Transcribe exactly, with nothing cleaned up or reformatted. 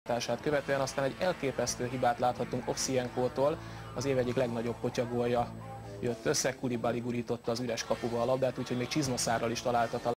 váltását követően aztán egy elképesztő hibát láthatunk Ovszijenkótól, az év egyik legnagyobb potyagolja jött össze, Koulibaly gurította az üres kapuba a labdát, úgyhogy még csizmaszárral is találta